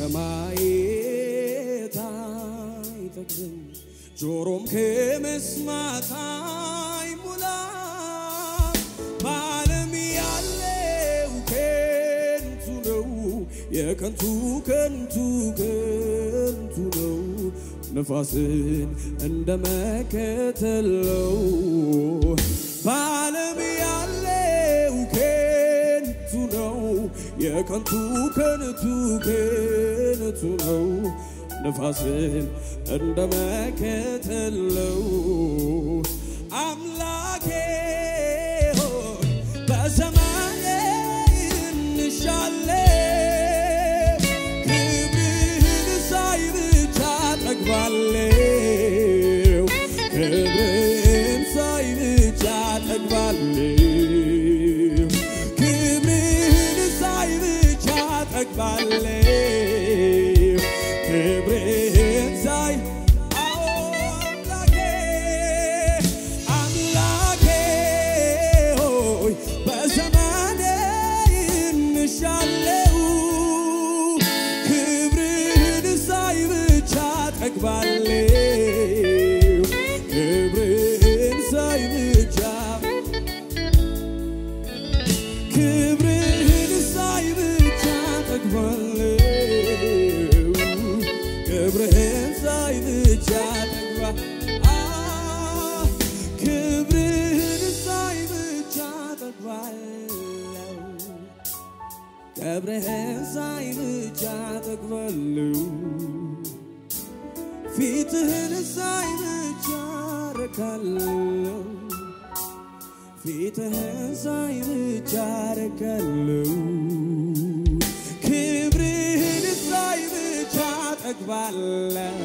ከማየት አይጠግብም ጆሮም ከመስማት አይሞላም በዓለም ያለው ከንቱ ነው የከንቱ ከንቱ ከንቱ ነው ነፋስን እንደመከተል ነው በዓለም ያለው ከንቱ ነው የከንቱ ከንቱ ከንቱ ነው ነፋስን እንደመከተል ነው አምላኬ ሆይ በሰማይ እንሻለን ክብርህን ሳይ ብቻ ጠግባለሁ ክብርህን ሳይ ብቻ ጠግባለሁ ክብርህን ሳይ ብቻ ጠግባለሁ ክብርህን ሳይ አምላኬ ሆይ በዘመኔ እንሻለሁ ክብርህን ሳይ ብቻ ጠግባለሁ ክብርህን ሳይ ብቻ ክብርህን ሳይ ብቻ ጠግባለሁ ክብርህን ሳይ ብቻ ጠግባ ክብርህን ሳይ ብቻ ጠግባለሁ ክብርህን ሳይ ብቻ ጠግባለሁ ፊትህን ሳይ ብቻ ረካለሁ ፊትህን ሳይ ብቻ ረካለሁ ክብርህን ሳይ ብቻ ጠግባለሁ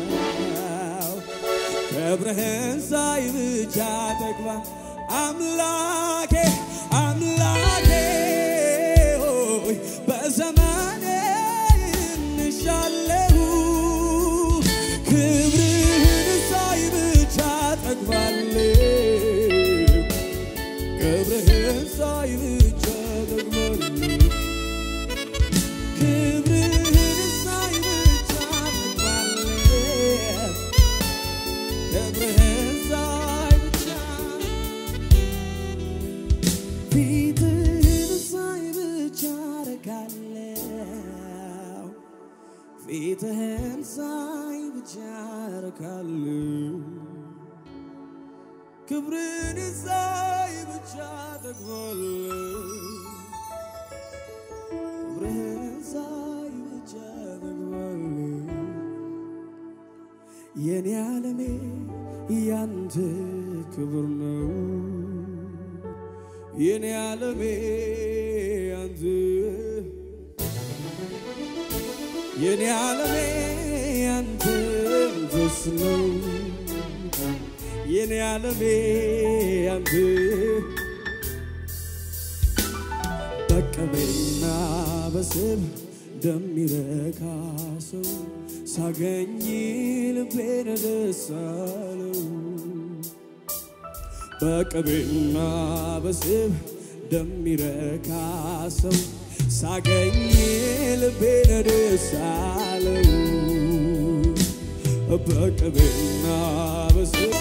ክብርህን ሳይ ብቻ ጠግባ አምላኬ አምላኬ ሆይ በዘመኔ እንሻለሁ ክብርህን ሳይ ብቻ ጠግባለሁ ክብርህን ሳይ ብቻ ጠግባለሁ ክብርህን ሳይ ብቻ ጠግባለሁ ክብርህን ሳይ ብቻ ፊትህን ሳይ ብቻ ረካለሁ ፊትህን ሳይ ብቻ ረካለሁ ክብርህን ሳይ ብቻ ጠግባለሁ ክብርህን ሳይ ብቻ ጠግባለሁ የኔ ዓለሜ ያንተ ክብር ነው የኔ ዓለሜ ያንተ የኔ ዓለሜ ያንተ መንፈስ ነው የኔ ዓለሜ ያንተ በቅቤና በስብ እንደሚረካ ሰው ሳገኝ ልቤን ደስ አለው በቅቤና በስብ እንደሚረካ ሰው ሳገኝ ልቤን ደስ አለው በቅቤና በስብ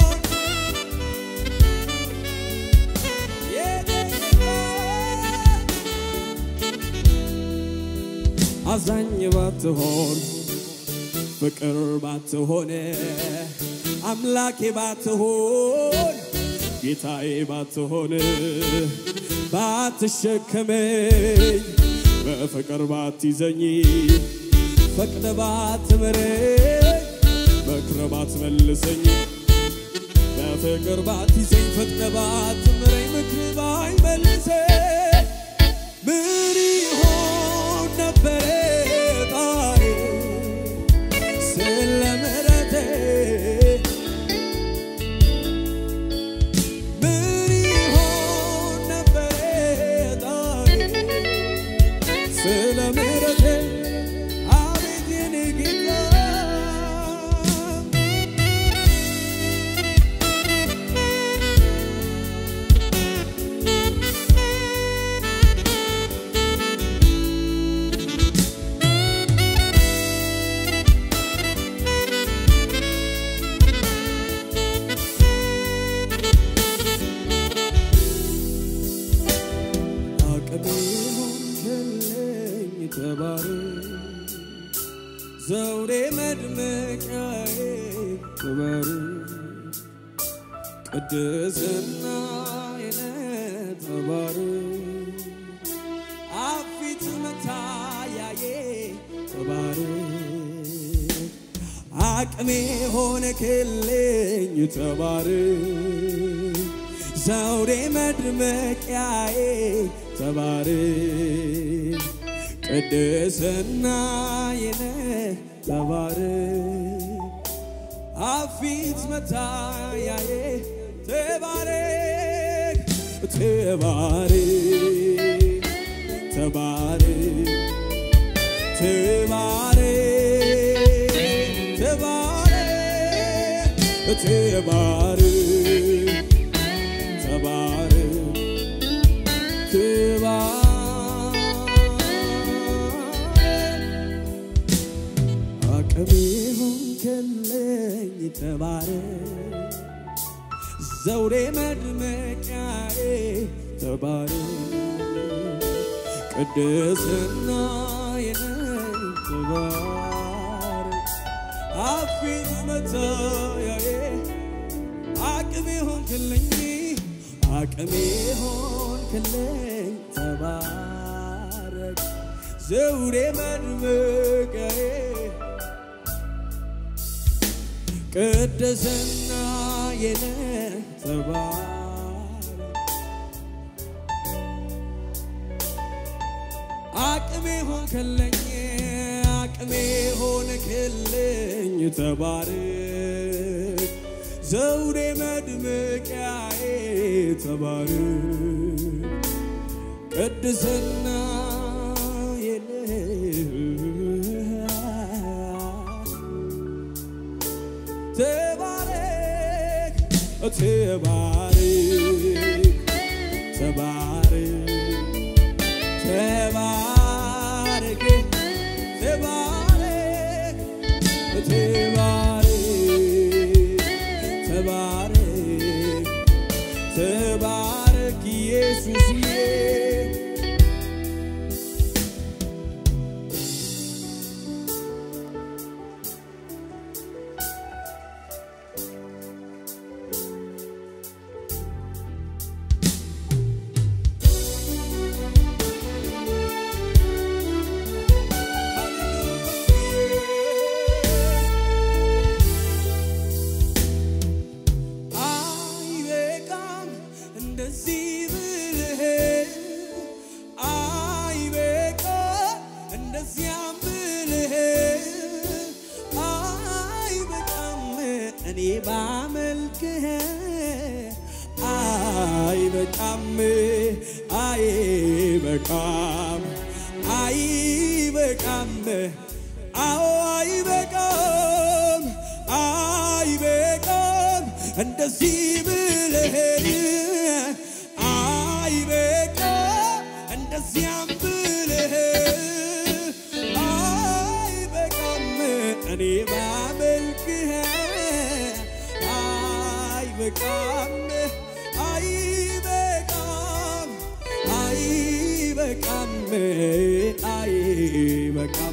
አዛኝ ባትሆን ፍቅር ባትሆን አምላኬ ባትሆን ጌታዬ ባትሆን ባትሸከመኝ በፍቅር ባትይዘኝ ፈቅደ ባትምረኝ መክረ ባትመልሰኝ በፍቅር ባትይዘኝ ፈቅደ ባትምረኝ ምክር ባይመልሰኝ ምን ይሆን ነበር ጣሬ ስለ ምሕረቴ ምን ይሆን ነበር ጣሬ ስለ ምሕረቴ አቤት የኔ ጌታ ተባረክ ዘውዴ መድመቂያዬ ተባረክ ቅድስናዬ ተባረክ አፊት መታያዬ ተባረክ አቅሜ ሆነክልኝ ተባረክ ዘውዴ መድመቂያዬ ተባረክ ቅድስናዬ ተባረክ አፊት መታያዬ ተባረክ ተባረክ ተባረክ ተባረክ ተባረክ ተባረክ ተባረክ አቅሜ ሆንክልኝ ተባረክ ዘውዴ መድመቂያዬ ተባረክ ቅድስናዬ ተባረክ አፊት መታያዬ አቅሜ ሆንክልኝ ተባረክ ዘውዴ መድመቂያዬ ቅድስናዬ ተባረክ አቅሜ ሆንክልኝ ተባረክ ዘውዴ መድመቂያዬ ተባረክ ቅድስናዬ ተባረክ ተባረክ ተባረክ ተባረክ ተባረክ ተባረክ ተባረክ ኢየሱስዬ ባመልክህ አይበቃም አይበቃም አይበቃም አዎ አይበቃም አይበቃም እንደዚህ ብለህ አይበቃም እንደዚያም ብለህ አይበቃም እኔ ባመልክህ አይበቃም አይበቃም አይበቃም አይበቃም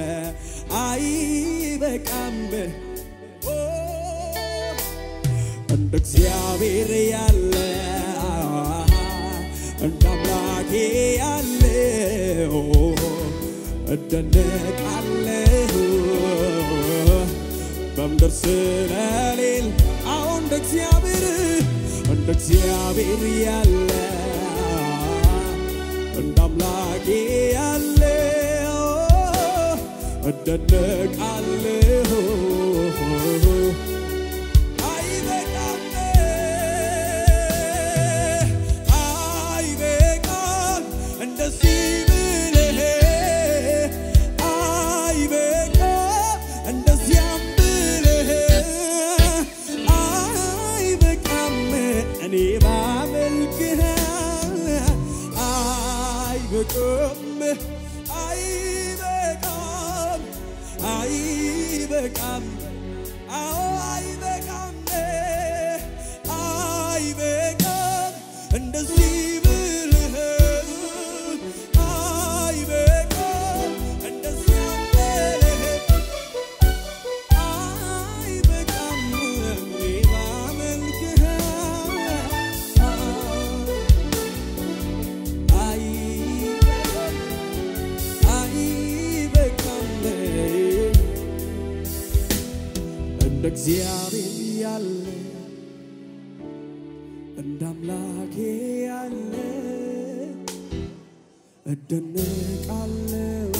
አይበቃም እንደ እግዚአብሔር ያለ እንደ አምላኬ ያለ እደነቃለሁ በምድር ስለሌለ እንደ እግዚአብሔር ያለ እንደ አምላኬ ያለ እደነቃለሁ አይበቃም አይበቃም እንደዚህ ብለህ አይበቃም እንደዚያም ብለህ እኔ ባመልክህ አይበቃም አይበቃም አይበቃም አዎ አይበቃም አይበቃም እንደዚህ ብለህ አይበቃም እግዚአብሔር ያለ እንደ አምላኬ ያለ እደነቃለሁ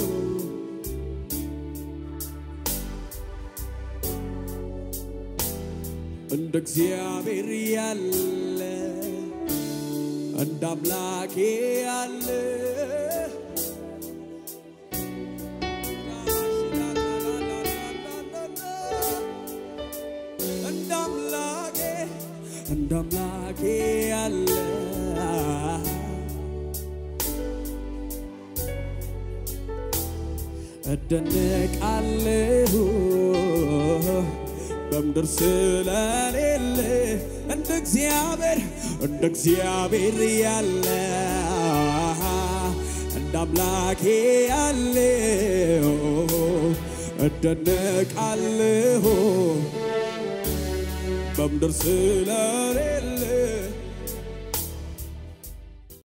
እንደ እግዚአብሔር ያለ እንደ አምላኬ ያለ እንደ አምላኬ ያለ እደነቃለሁ በምድር ስለሌለ እንደ እግዚአብሔር ያለ እንደ አምላኬ ያለ እደነቃለሁ በምድር ስለሌለ